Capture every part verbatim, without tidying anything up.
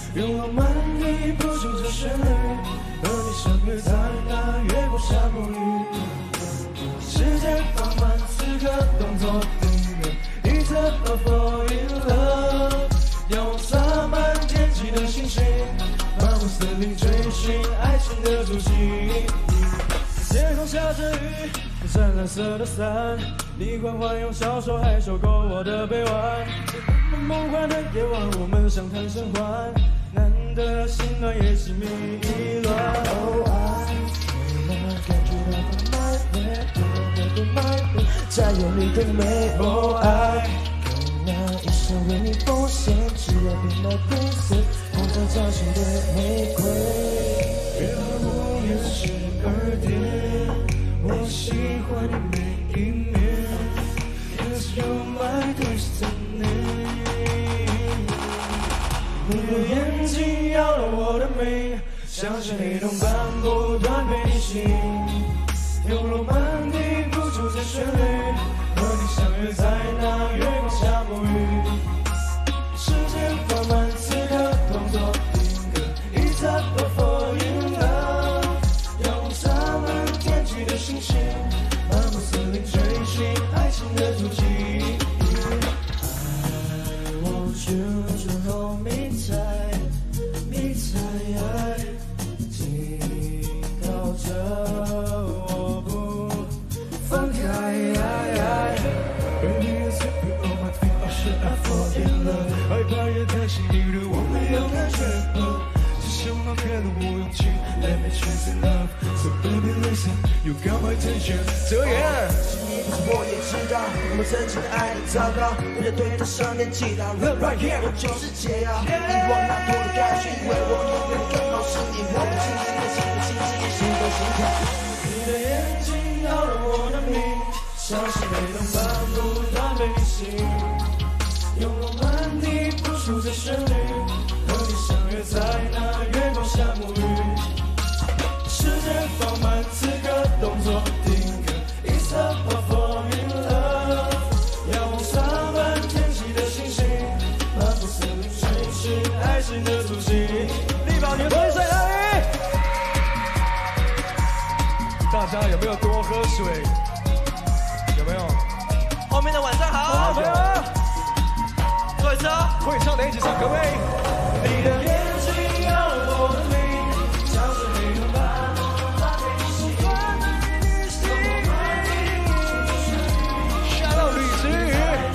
用浪漫地谱出这旋律，和你相约在那月光下沐浴。时间放慢，此刻动作定格，一次 fall in love， 仰望洒满天际的星星，漫无森林追寻爱情的足迹。天空下着雨，闪蓝色的伞，你缓缓用小手还收勾我的臂弯。梦幻的夜晚，我们相谈甚欢，难得心暖也是迷乱。Oh I感觉到my way， my way， 再有你的美。Oh I那一生为你奉献，只要变来变色，红色造型的玫瑰。月和我也视而点，我喜欢你每一面 ，Cause you're my destiny。你的眼睛摇了我的命，像是黑洞般不断被你吸引。用浪漫地谱出这旋律，和你相约在那月光下沐浴。时间放慢，此刻动作定格，一次 fall in love， 仰望洒满天际的星星，漫步森林追寻爱情的足迹。I want you to hold me tight, me tight， 紧靠着我不放开。Baby, it's you on my feet, or should I fall in love？ 害怕也担心你对我没有感觉，只希望给了我勇气。Let me chase in love, so baby listen, you got my attention。这样， 我也知道我们曾经的爱很糟糕，为了对得上年纪大 ，Love right here， 我就是解药。遗忘那多的感觉，以为我永远更好是你，我不清楚的心不清晰，心都心跳。 你的眼睛要了我的命，像是黑洞般不断被你吸引。用浪漫地谱出这旋律，和你相约在那月光下沐浴。时间放慢，此刻动作定格，一次 fall in love， 仰望洒满天际的星星，漫步森林追寻爱情的足迹。力宝，你会在哪里？大家有没有多喝水？有没有？ 后面的晚上好， 朋友们， 坐一次哦。 会唱的一起唱，各位。你的眼睛要了我的命，像是黑洞般不断被你吸引。下到李子宇，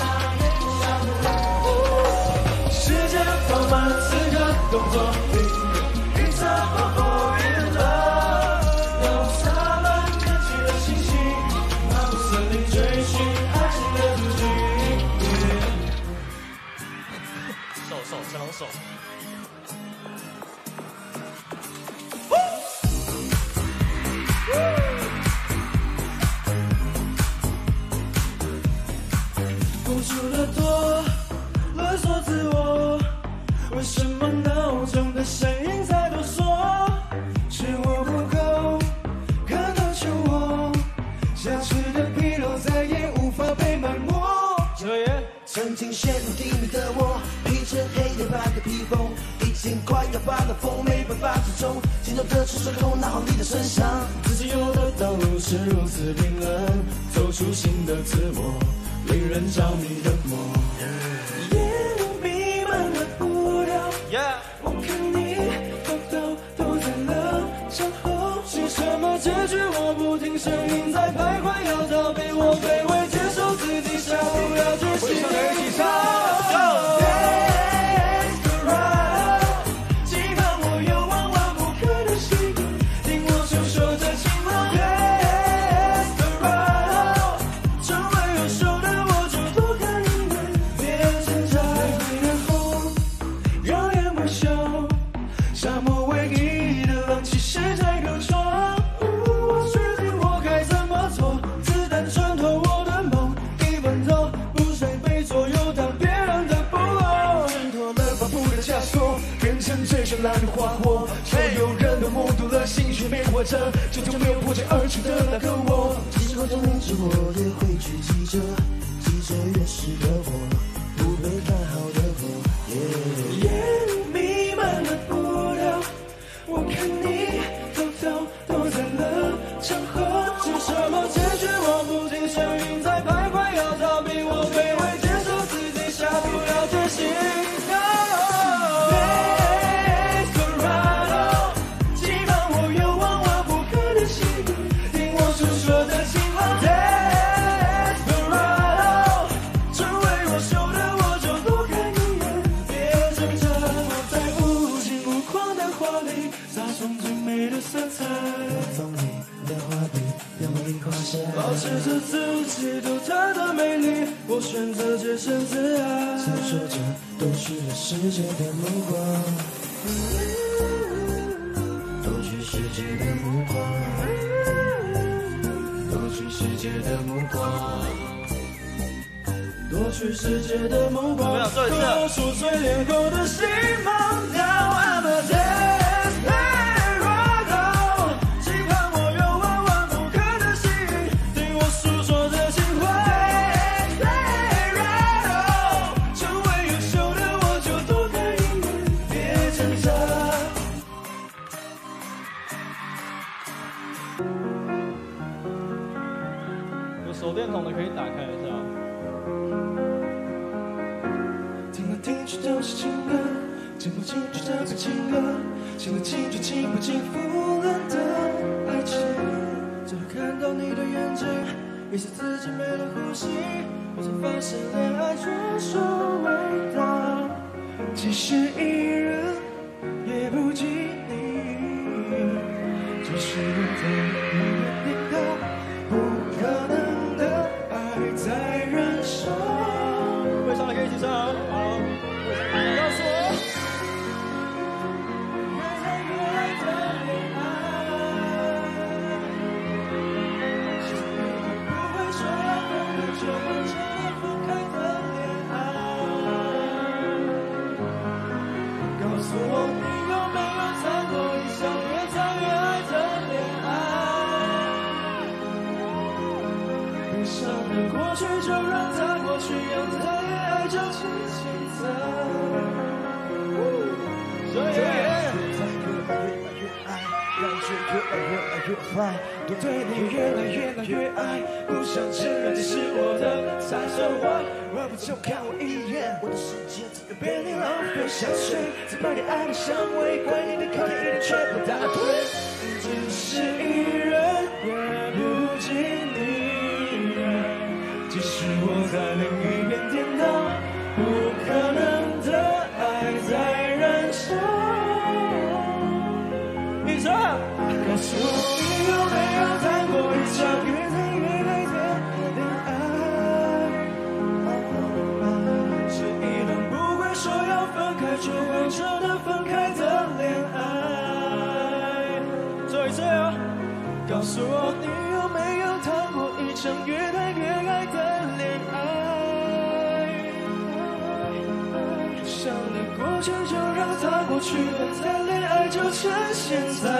时间放慢，此刻动作定格，一次 fall in love， 仰望洒满天际的星星，漫步森林追寻爱情的足迹。 手手小龙手。 付出的多，勒索自我，为什么闹钟的声音在哆嗦？是我不够，可能求我，瑕疵的纰漏再也无法被埋没。这也曾经陷入低迷的我，披着黑夜般的披风，已经快要发了疯，没办法自重。心中的出水口，拿好你的身上。 自己有的道路是如此冰冷，走出新的自我，令人着迷的梦。夜雾弥漫的步调， Yeah， 我看你偷偷都在了身后，是什么结局？我不听，声音在徘徊，要逃避我卑微，接受自己，下不了决心。一起唱。烂的花火，所有人都目睹了心血灭火着，终究没有破茧而出的那个我。 即使后头明知我也会去记着，记着原始的我，不被看好的我。 夜雾弥漫的场合，是什么结局我不禁声音在徘徊，要逃避我卑微，接受自己下不了决心。Desperado， 期盼我有万万不可的幸运，听我诉说的情话。Desperado， 成为我手的我就多看一眼，别挣扎，我在无尽无狂的华丽撒上最美的色彩。 放你的画笔，让我印画下。 保持着自己独特的美丽，我选择洁身自爱。 闪烁着夺取了世界的目光，夺取世界的目光，夺取世界的目光， 夺取世界的目光， 我想做一次夺出最脸后的星芒。Now I'm a desperado， 期盼我有万万不可的幸运，听我诉说着情话。Desperado， 成为优秀的我就多看一眼，别挣扎。 有手电筒的可以打开一下。 听来听去都是情歌，听不进去这个情歌，听得进去听不进腐烂的爱情。最后看到你的眼睛，意识自己没了呼吸，我才发现恋爱传说伟大，即使一人也不及你。只是我在远远听到不可能的爱在燃烧。 会唱的可以一起唱。好，告诉我。 越来越爱的恋爱，是你不会说要分开就会真的分开的恋爱。告诉我你有没有谈过一场越谈越爱的恋爱？不想的过去就让它过去，让它越爱就趁现在。 越来越爱，感觉越来越来越坏， 对你越来越来越爱，不想承认你是我的才算坏。我不就看我一眼， 我的世界怎么被你浪费下去，只怕你爱的香味，怪你的考验一定全部答对。只是一人也不及你爱，即使我在另一边颠倒，不可能的爱在燃烧。你唱，告诉我你有没有谈过一场越谈越爱的恋爱？是一段不会说要分开却会真的分开的恋爱。最后一次哦，告诉我你有没有谈过一场越谈越爱的恋爱？想得过去就让它过去，谈恋爱就趁现在。